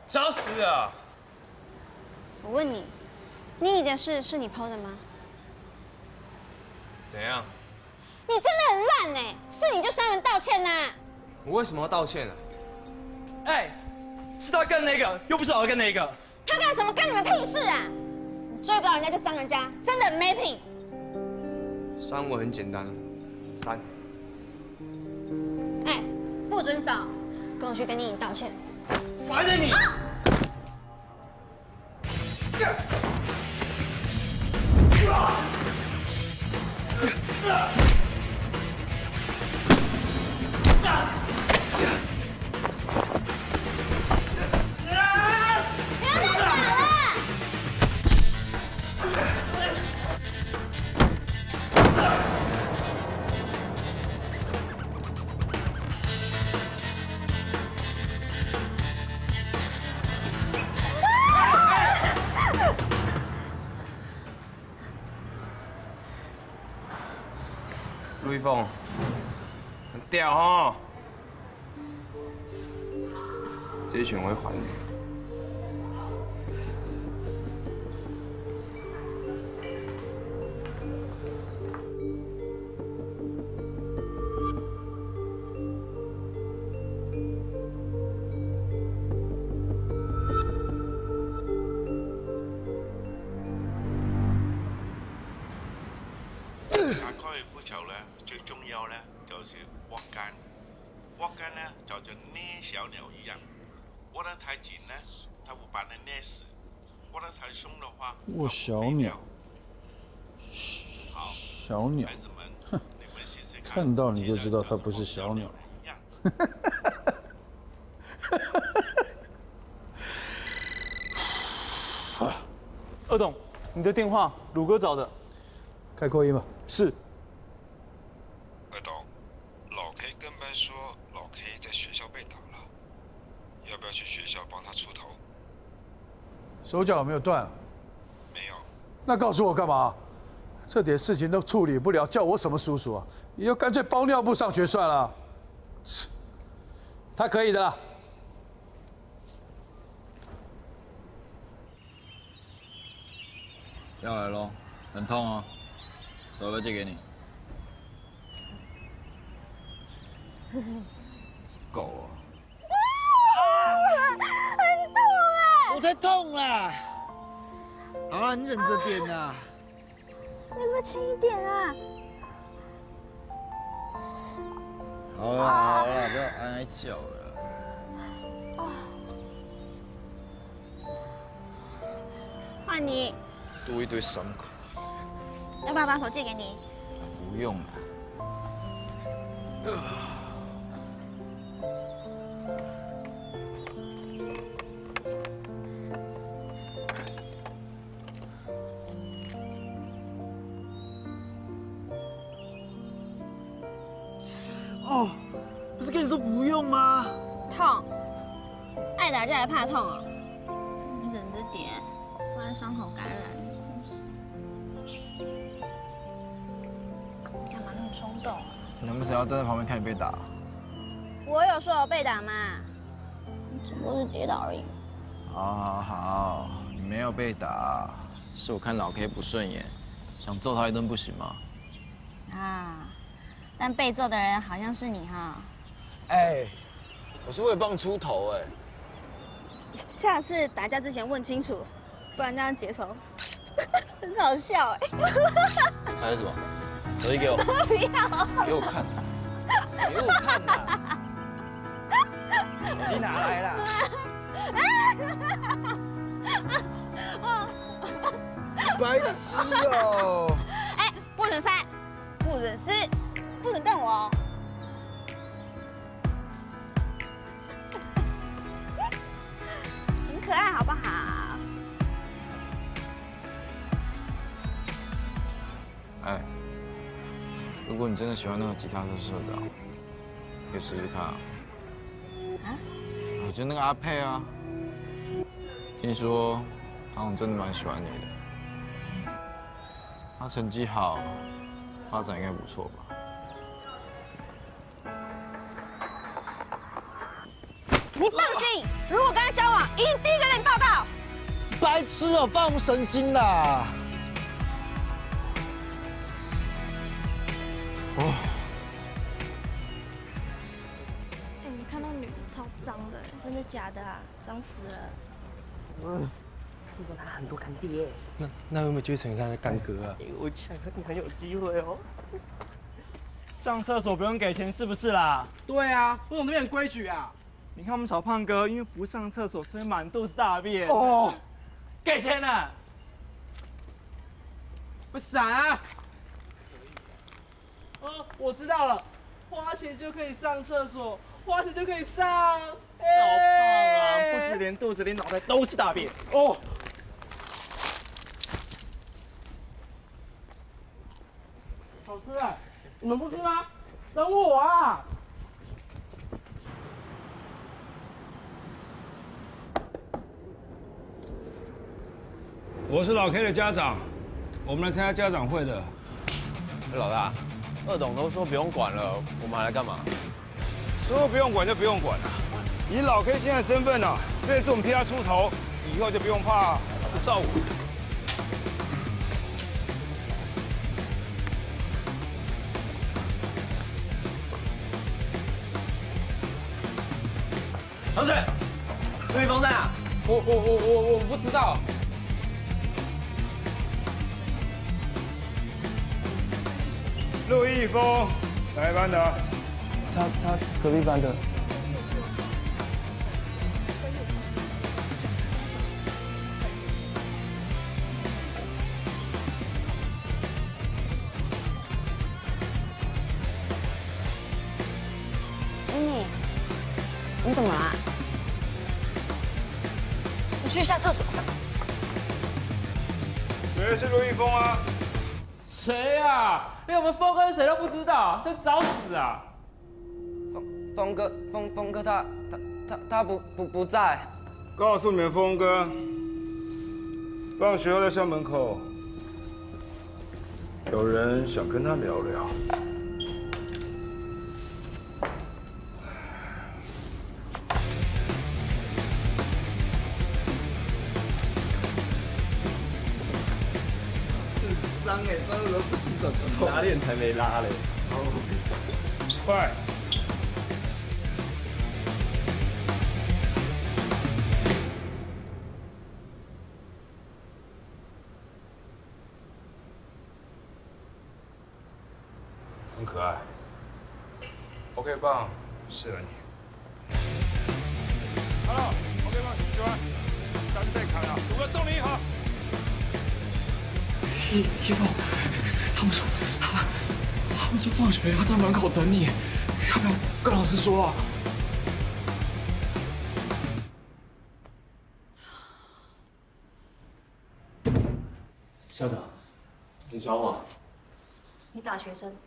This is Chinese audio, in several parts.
找死啊！ 我问你，妮妮的事是你 PO 的吗？ 怎样？ 你真的很烂哎！是你就上门道歉呐！ 我为什么要道歉啊？ 哎，是他干那个，又不是我干那个。 他干什么干你们屁事啊？你追不到人家就脏人家，真的很没品。 删我很简单，删。 哎，不准走，跟我去跟妮妮道歉。 烦了你！ 陆一凤，很屌哦！这一拳我会还你。 打高爾夫球咧，最重要咧就是握杆，握杆呢就像捏小鸟一样，握得太紧呢，它会把你捏死；握得太松的话， 握小鸟， 好， 小鸟， 孩子们，你们试试看， 看到你就知道它不是小鸟。 一样。 二董，你的电话，鲁哥找的。 开扩音吧。 是。 二董，老 K 跟班说老 K 在学校被打了，要不要去学校帮他出头？ 手脚有没有断？ 没有。 那告诉我干嘛？这点事情都处理不了，叫我什么叔叔啊？以后干脆包尿布上学算了。他可以的啦。 要来咯，很痛哦，手要不要借给你？ 狗很痛哎！ 我才痛啦！好了，你忍着点啊。 你可不可以轻一点啊？ 好了好了，不要哀叫了。 换你， 多一堆伤口。 要不要把手借给你？ 不用了。 哦，不是跟你说不用吗？ 痛，爱打架还怕痛啊？你忍着点，不然伤口感染，痛死。你干嘛那么冲动啊？ 难不成要站在旁边看你被打？ 我有说我被打吗？你只不过是跌倒而已。 好，好，好，你没有被打，是我看老 K 不顺眼，想揍他一顿不行吗？ 啊，但被揍的人好像是你哈。 哎，我是为了帮你出头哎。 下次打架之前问清楚，不然这样结仇，很好笑哎。 还有什么？手机给我。 不要。 给我看。 给我看呐！手机拿来啦！ 白痴哦！ 哎，不准删，不准撕，不准瞪我哦。很可爱，好不好？ 哎，如果你真的喜欢那个吉他社社长，可以试试看啊。 啊？ 我觉得那个阿佩啊，听说他好像真的蛮喜欢你的。他成绩好，发展应该不错吧？ 你放心，如果跟他交往，一定第一个跟你报告。 白痴哦，放我神经啦！哦。 你看到女超脏的，真的假的啊？脏死了。 听说他很多干爹。 那有没有觉得成他的干哥啊？ 我想和你很有机会哦。 上厕所不用给钱是不是啦？ 对啊，不懂那边规矩啊。 你看我们小胖哥，因为不上厕所，所以满肚子大便。 哦， 给钱了。 快闪啊！哦，我知道了，花钱就可以上厕所，花钱就可以上。 小胖啊，不止连肚子，连脑袋都是大便。 哦。好吃啊！你们不吃吗？等我啊！ 我是老 K 的家长，我们来参加家长会的。 老大，二董都说不用管了，我们还来干嘛？ 说不用管就不用管了。以老 K 现在的身份啊，这次我们替他出头，以后就不用怕他不照顾。 同学，陆一峰在哪？我不知道。 陆一峰，哪一班的？ 他隔壁班的。 你怎么了？你去下厕所。 谁是陆一峰啊？ 谁啊？连我们峰哥是谁都不知道，想找死啊！ 峰哥他不在。 告诉你们，峰哥，放学后在校门口，有人想跟他聊聊。 脏哎，脏的不洗手，拉链才没拉嘞。 快！很可爱。OK 棒，适合你。Hello，OK 棒喜不喜欢？下次再看啊，我要送你一盒。 一峰，他们说放学要在门口等你，要不要跟老师说啊？校长，你找我？ 你大学生。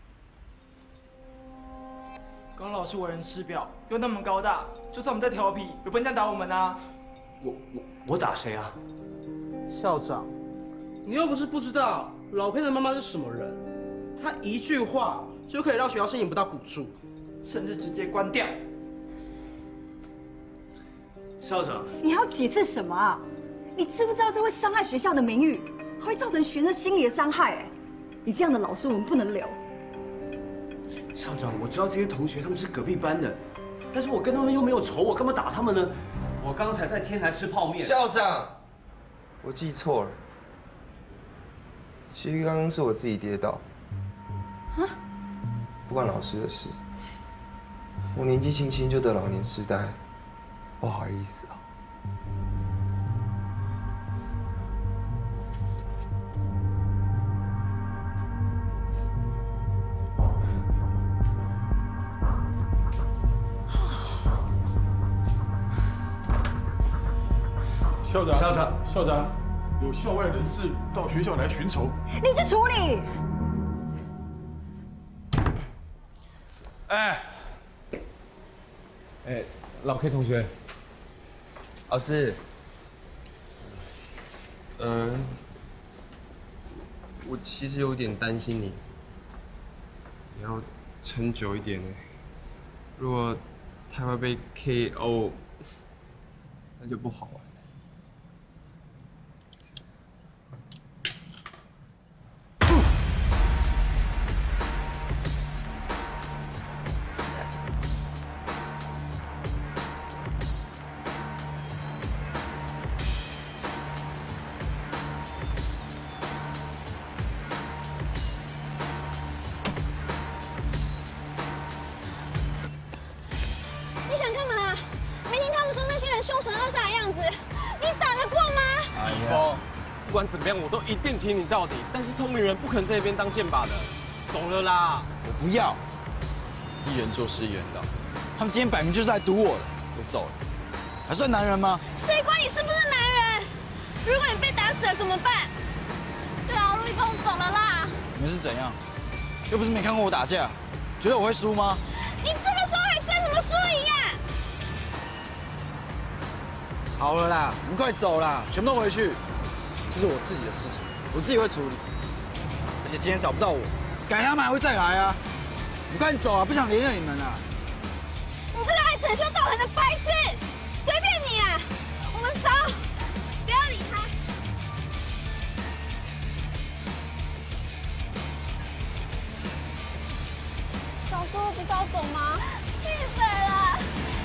刚老师为人师表，又那么高大，就算我们在调皮，有笨蛋打我们啊！ 我打谁啊？ 校长，你又不是不知道老 K 的妈妈是什么人，她一句话就可以让学校申请不到补助， 甚至直接关掉。 校长， 你还要解释什么啊？你知不知道这会伤害学校的名誉，还会造成学生心理的伤害？哎，你这样的老师我们不能留。 校长，我知道这些同学他们是隔壁班的，但是我跟他们又没有仇，我干嘛打他们呢？我刚才在天台吃泡面。 校长，我记错了，其实刚刚是我自己跌倒。 啊？ 不关老师的事，我年纪轻轻就得老年痴呆，不好意思啊。 校长，有校外人士到学校来寻仇， 你去处理。 老 K 同学，老师，我其实有点担心你，你要撑久一点哎。如果他会被 KO， 那就不好玩。 你想干嘛？没听他们说那些人凶神恶煞的样子，你打得过吗？ 哎呀，不管怎么样，我都一定挺你到底。但是聪明人不可能在那边当箭靶的，走了啦。 我不要，一人做事一人当。他们今天摆明就是来堵我的，我走了，还算男人吗？ 谁管你是不是男人？如果你被打死了怎么办？对啊，陆一峰走了啦。 你们是怎样？又不是没看过我打架，觉得我会输吗？ 你这个时候还争什么输赢啊？ 好了啦，你们快走啦，全部都回去。这是我自己的事情，我自己会处理。而且今天找不到我，改天他们还会再来啊。你快走啊，不想连累你们啊。 你这个爱逞凶斗狠的白痴，随便你啊！我们走，不要理他。小叔不是要走吗？闭嘴了！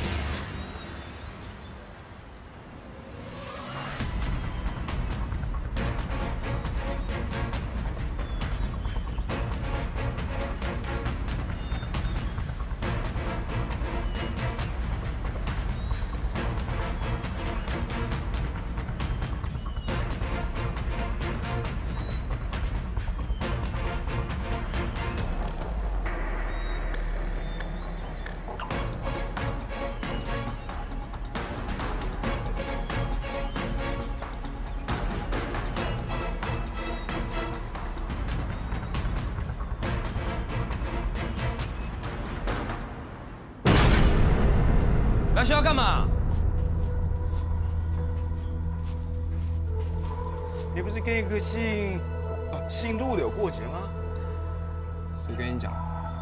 来学校干嘛？ 你不是跟一个姓陆的有过节吗？ 谁跟你讲？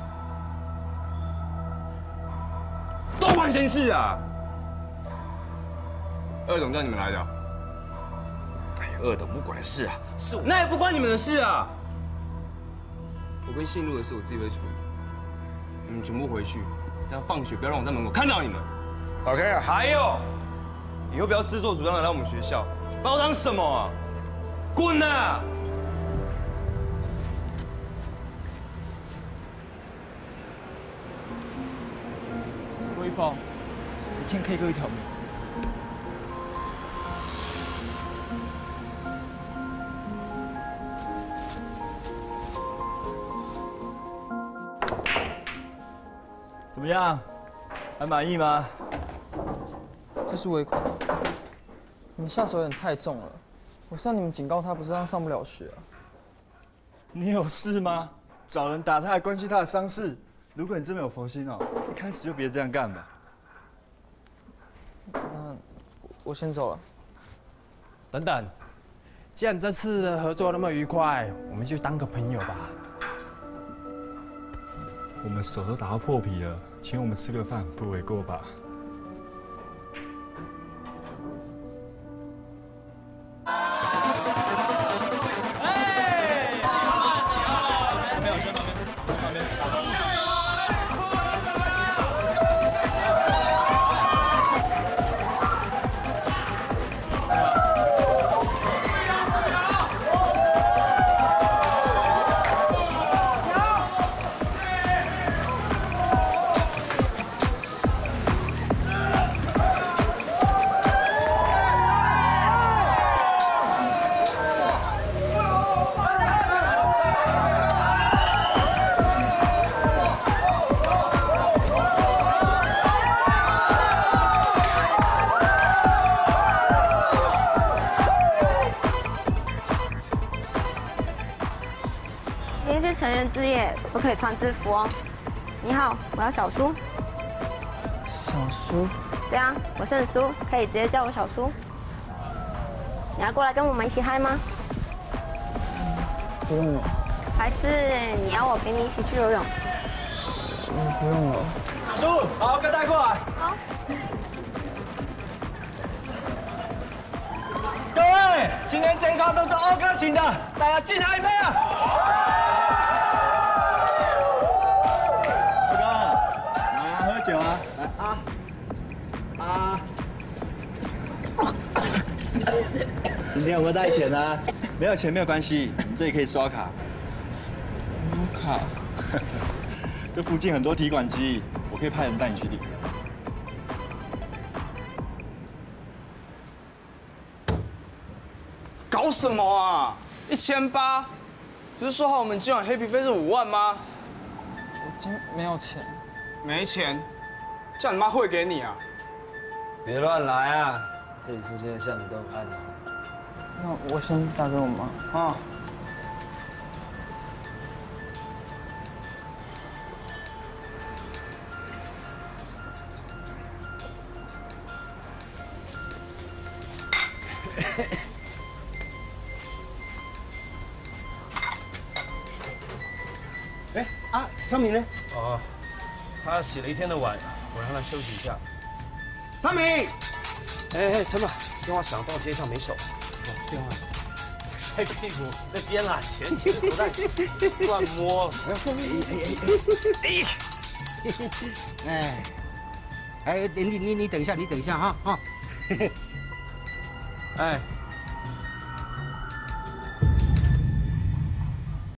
都关闲事啊！ 二董叫你们来的。 哎呀，二董不管事啊，是我。 那也不关你们的事啊。我跟姓陆的事我自己会处理。你们全部回去，但放学不要让我在门口看到你们。 OK 啊。 还有，以后不要自作主张的来我们学校，把我当什么啊？滚啊！ 陆一峰，你欠 K 哥一条命。 怎么样？还满意吗？ 这是尾款，你们下手有点太重了。我向你们警告他，不是让上不了学啊。 你有事吗？找人打他还关心他的伤势？如果你真的有佛心哦，一开始就别这样干吧。 那我先走了。 等等，既然这次的合作那么愉快，我们就当个朋友吧。 我们手都打到破皮了，请我们吃个饭不为过吧？ 今天是成人之夜，不可以穿制服哦。你好，我要小苏。 小苏？ 对啊，我姓苏，可以直接叫我小苏。你要过来跟我们一起嗨吗？ 不用了。 还是你要我陪你一起去游泳？ 不用了。 叔，好，哥带过来。 好。 各位，今天这一套都是欧哥请的，大家敬他一杯啊！欧哥，来啊，喝酒啊，来啊！今天有没有带钱啊？没有钱没有关系，你这里可以刷卡。卡？这附近很多提款机，我可以派人带你去领。 搞什么啊？1800，不是说好我们今晚黑皮费是5万吗？ 我今天没有钱。 没钱？叫你妈汇给你啊！ 别乱来啊！这里附近的巷子都很暗啊。 那我先打给我妈。 啊。 昌明呢？哦，他洗了一天的碗，我让他休息一下。 昌明， 哎，陈马，电话响，帮我接一下，没手。电话。拍屁股那边啦，钱口袋，乱摸。 哎，你等一下，哈。 哎。